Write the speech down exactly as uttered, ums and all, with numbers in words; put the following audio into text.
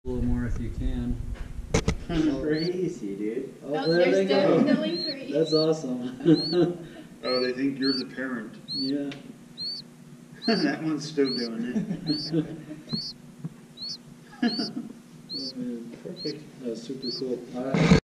A little more if you can. Crazy, dude. Oh, Oh, there they there's go. definitely three. That's awesome. Oh, they think you're the parent. Yeah. That one's still doing it. Oh, man. Perfect. That's super cool. All right.